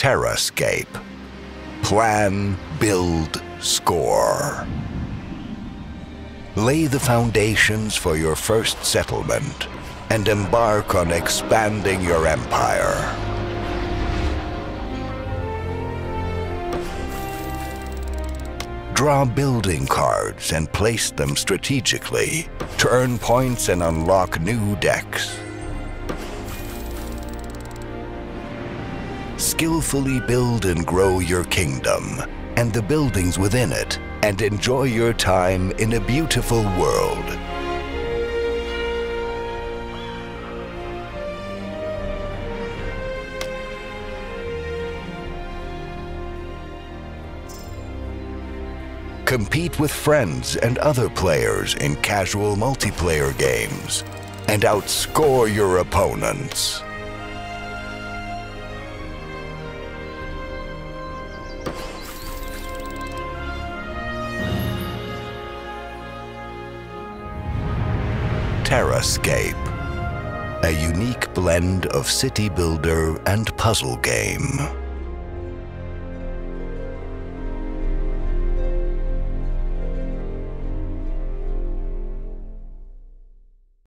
TerraScape. Plan, build, score. Lay the foundations for your first settlement and embark on expanding your empire. Draw building cards and place them strategically to earn points and unlock new decks. Skillfully build and grow your kingdom and the buildings within it, and enjoy your time in a beautiful world. Compete with friends and other players in casual multiplayer games and outscore your opponents. TerraScape, a unique blend of city builder and puzzle game.